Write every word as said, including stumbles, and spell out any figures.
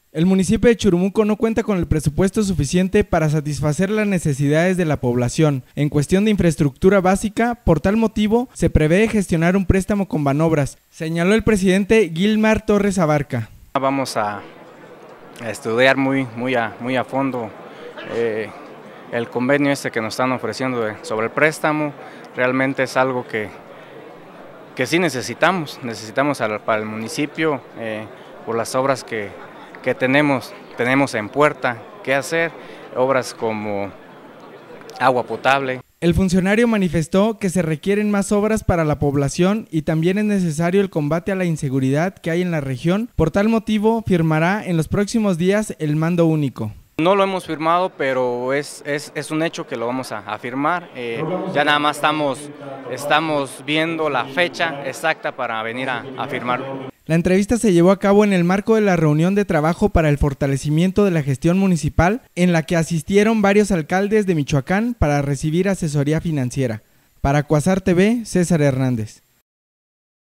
El municipio de Churumuco no cuenta con el presupuesto suficiente para satisfacer las necesidades de la población en cuestión de infraestructura básica. Por tal motivo, se prevé gestionar un préstamo con Banobras, señaló el presidente Gilmar Torres Abarca. Vamos a estudiar muy, muy, a, muy a fondo eh, el convenio este que nos están ofreciendo de, sobre el préstamo. Realmente es algo que, que sí necesitamos, necesitamos al, para el municipio eh, por las obras que que tenemos, tenemos en puerta que hacer, obras como agua potable. El funcionario manifestó que se requieren más obras para la población y también es necesario el combate a la inseguridad que hay en la región. Por tal motivo, firmará en los próximos días el mando único. No lo hemos firmado, pero es, es, es un hecho que lo vamos a, a firmar. Eh, ya nada más estamos, estamos viendo la fecha exacta para venir a, a firmar. La entrevista se llevó a cabo en el marco de la reunión de trabajo para el fortalecimiento de la gestión municipal, en la que asistieron varios alcaldes de Michoacán para recibir asesoría financiera. Para Cuasar T V, César Hernández.